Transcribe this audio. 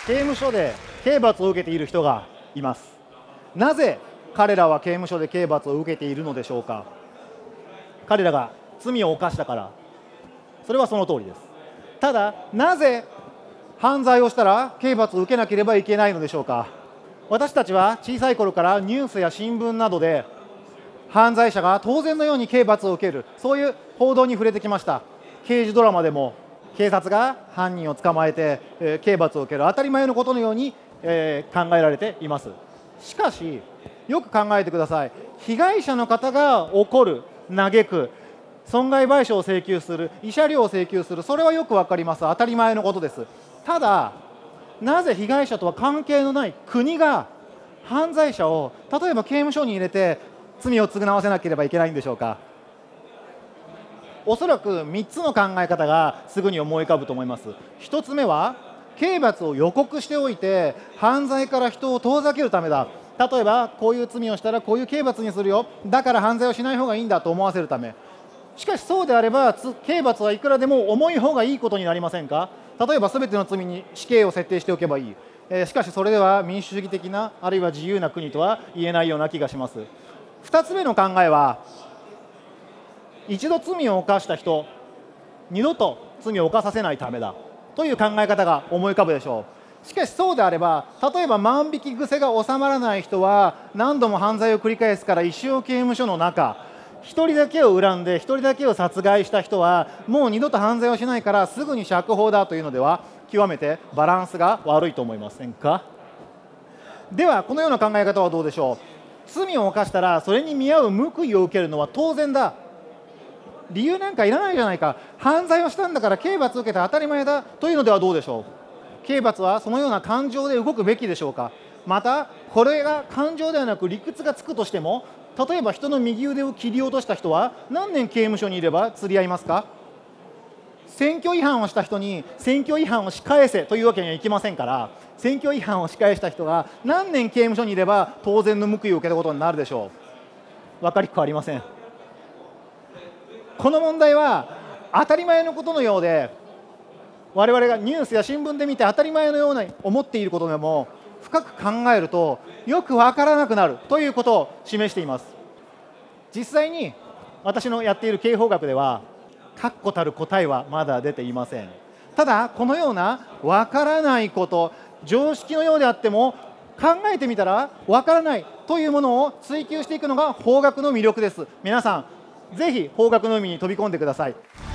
刑務所で刑罰を受けている人がいます。なぜ彼らは刑務所で刑罰を受けているのでしょうか。彼らが罪を犯したから、それはその通りです。ただ、なぜ犯罪をしたら刑罰を受けなければいけないのでしょうか。私たちは小さい頃からニュースや新聞などで犯罪者が当然のように刑罰を受ける、そういう報道に触れてきました。刑事ドラマでも警察が犯人を捕まえて、刑罰を受ける当たり前のことのように、考えられています。しかしよく考えてください。被害者の方が怒る、嘆く、損害賠償を請求する、慰謝料を請求する、それはよく分かります。当たり前のことです。ただ、なぜ被害者とは関係のない国が犯罪者を例えば刑務所に入れて罪を償わせなければいけないんでしょうか。おそらく3つの考え方がすぐに思い浮かぶと思います。1つ目は刑罰を予告しておいて犯罪から人を遠ざけるためだ。例えばこういう罪をしたらこういう刑罰にするよ、だから犯罪をしない方がいいんだと思わせるため。しかしそうであれば刑罰はいくらでも重い方がいいことになりませんか。例えば全ての罪に死刑を設定しておけばいい。しかしそれでは民主主義的なあるいは自由な国とは言えないような気がします。2つ目の考えは、一度罪を犯した人、二度と罪を犯させないためだという考え方が思い浮かぶでしょう。しかしそうであれば、例えば万引き癖が収まらない人は何度も犯罪を繰り返すから一生刑務所の中、1人だけを恨んで1人だけを殺害した人はもう二度と犯罪をしないからすぐに釈放だというのでは極めてバランスが悪いと思いませんか。ではこのような考え方はどうでしょう。罪を犯したらそれに見合う報いを受けるのは当然だ、理由なんかいらないじゃないか、犯罪をしたんだから刑罰を受けて当たり前だというのではどうでしょう。刑罰はそのような感情で動くべきでしょうか。またこれが感情ではなく理屈がつくとしても、例えば人の右腕を切り落とした人は何年刑務所にいれば釣り合いますか。選挙違反をした人に選挙違反を仕返せというわけにはいきませんから、選挙違反を仕返した人が何年刑務所にいれば当然の報いを受けたことになるでしょう。分かりっこありません。この問題は当たり前のことのようで、我々がニュースや新聞で見て当たり前のように思っていることでも深く考えるとよく分からなくなるということを示しています。実際に私のやっている刑法学では確固たる答えはまだ出ていません。ただこのような分からないこと、常識のようであっても考えてみたら分からないというものを追求していくのが法学の魅力です。皆さんぜひ法学の海に飛び込んでください。